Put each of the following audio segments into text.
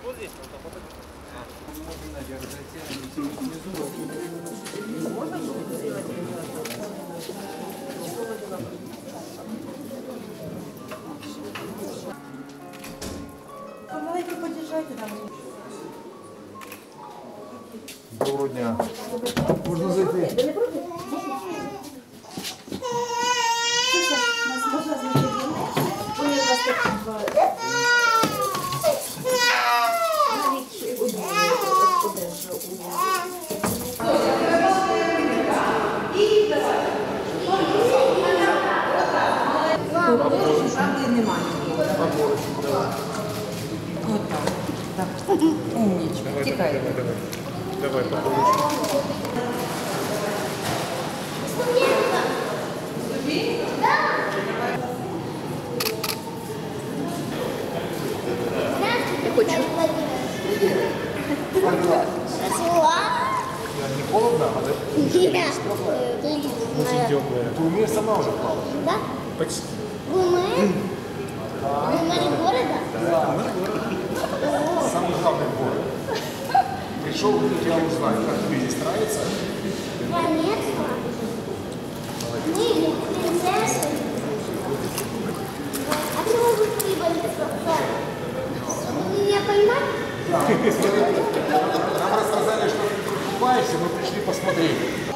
Вот здесь, вот там, Можно что-то сделать? Помаленьку подержайте там. Доброго дня. Можна зайти? Да не против? Можна зайти? У меня вас так правды немає. Так. Умничка. Тікай. Давай, попробуй. Я хочу. Не холодно, а да? Нет. Очень теплая. Ты умеешь сама уже плавать? Да? Почти. Вы мэр? Вы мэр города? Да, самый главный город. Пришел тебя узнать, как тебе здесь нравится. Конечно. Мы принцессы. А чего вы прибыли с отцом? Вы меня понимаете? Нам рассказали, что ты купаешься, мы пришли посмотреть.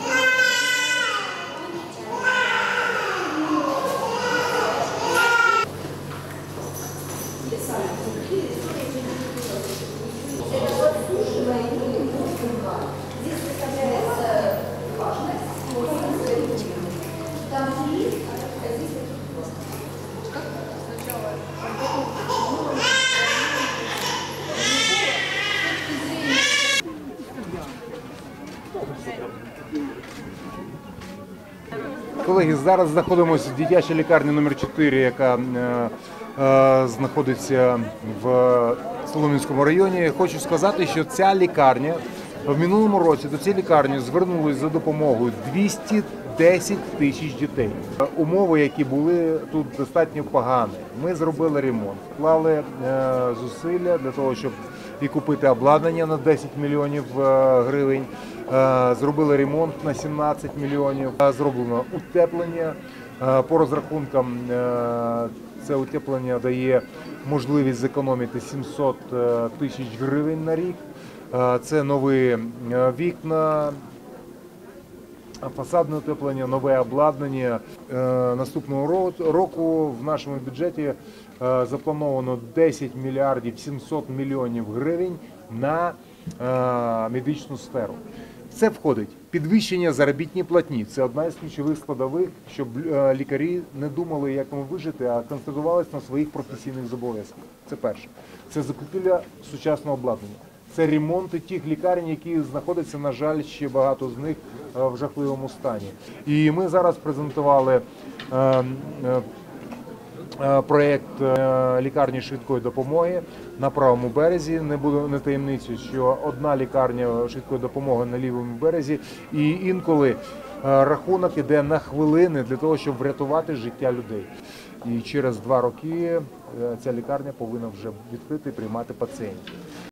Колеги, зараз знаходимося в дитячій лікарні номер 4, яка знаходиться в Солом'янському районі. Хочу сказати, що ця лікарня в минулому році до цієї лікарні звернулись за допомогою 210 тисяч дітей. Умови, які були тут, достатньо погані. Ми зробили ремонт, вклали зусилля для того, щоб і купити обладнання на 10 мільйонів гривень. Зробили ремонт на 17 мільйонів, зроблено утеплення. По розрахункам це утеплення дає можливість зекономити 700 тисяч гривень на рік. Це нові вікна, фасадне утеплення, нове обладнання. Наступного року в нашому бюджеті заплановано 10 мільярдів 700 мільйонів гривень на медичну сферу. Це входить підвищення заробітної платні. Це одна з ключових складових, щоб лікарі не думали, як їм вижити, а концентрувалися на своїх професійних зобов'язках. Це перше. Це закупівля сучасного обладнання. Це ремонти тих лікарень, які знаходяться, на жаль, ще багато з них в жахливому стані. І ми зараз презентували проєкт лікарні швидкої допомоги на правому березі. Не таємницю, що одна лікарня швидкої допомоги на лівому березі, і інколи рахунок іде на хвилини для того, щоб врятувати життя людей. І через 2 роки ця лікарня повинна вже відкрити і приймати пацієнтів.